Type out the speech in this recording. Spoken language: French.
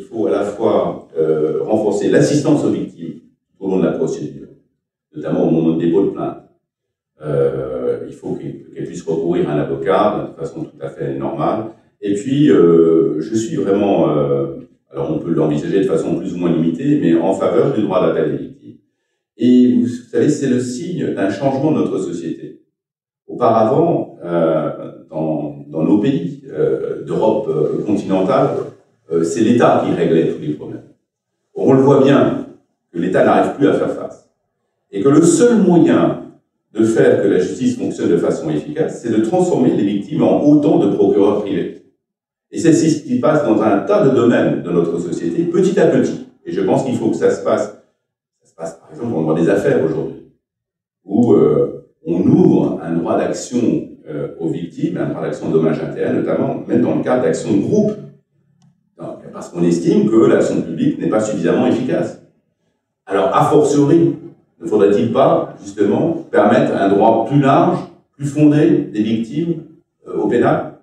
il faut à la fois renforcer l'assistance aux victimes tout au long de la procédure, notamment au moment de dépôt de plainte. Il faut qu'elles puissent recourir à un avocat de façon tout à fait normale. Et puis, je suis vraiment, alors on peut l'envisager de façon plus ou moins limitée, mais en faveur du droit d'appel des victimes. Et vous savez, c'est le signe d'un changement de notre société. Auparavant, dans nos pays d'Europe continentale, c'est l'État qui réglait tous les problèmes. On le voit bien que l'État n'arrive plus à faire face. Et que le seul moyen de faire que la justice fonctionne de façon efficace, c'est de transformer les victimes en autant de procureurs privés. Et c'est ce qui se passe dans un tas de domaines de notre société, petit à petit. Et je pense qu'il faut que ça se passe par exemple dans le droit des affaires aujourd'hui, où on ouvre un droit d'action aux victimes, un droit d'action en dommages intérêts, notamment même dans le cadre d'actions de groupe, parce qu'on estime que l'action publique n'est pas suffisamment efficace. Alors, a fortiori, ne faudrait-il pas, justement, permettre un droit plus large, plus fondé des victimes au pénal?